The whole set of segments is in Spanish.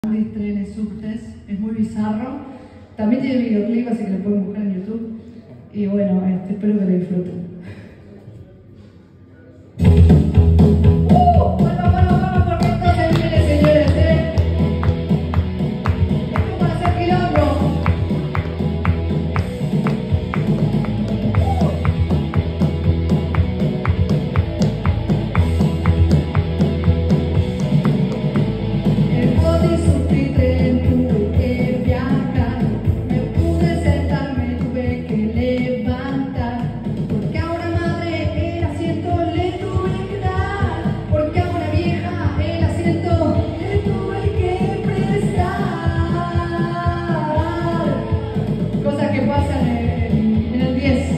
trenes, subtes, es muy bizarro. También tiene videoclip, así que lo pueden buscar en YouTube. Y bueno, espero que lo disfruten. Vamos, porque esto se viene, señores, Esto para hacer quilombo. El body subtitren tuve que viajar, me pude sentar, me tuve que levantar, porque a una madre el asiento le tuve que dar, porque a una vieja el asiento le tuve que prestar. Cosas que pasan en el 10.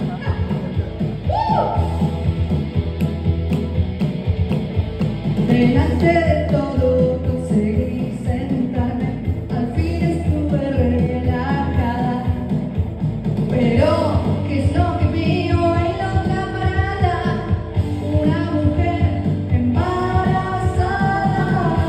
Delante de todo conseguí sentarme, al fin estuve relajada. Pero, ¿qué es lo que veo en la otra parada? Una mujer embarazada.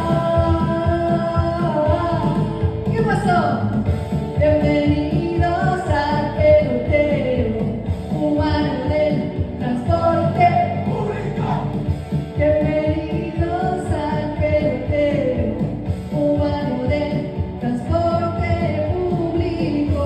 ¿Qué pasó? Bienvenidos al pelotero humano del transporte público. Bienvenidos al pelotero humano del transporte público.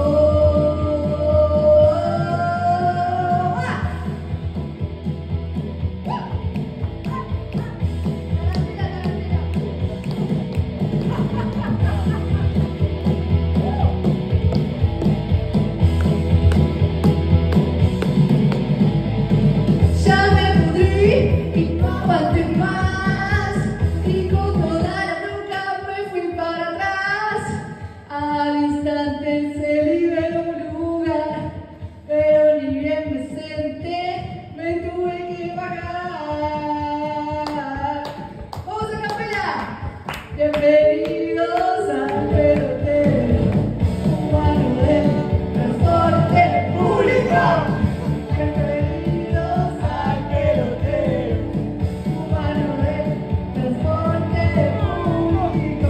Ya me pudrí y no aguanté más, y con toda la bronca me fui para atrás. Al instante se liberó un lugar, pero ni bien me senté, me tuve que bajar. ¡Vamos a capela! Bienvenidos al pelotero humano del transporte público. Bienvenidos al pelotero humano del transporte público.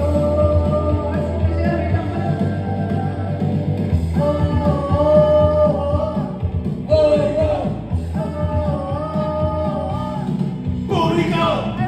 ¡Público!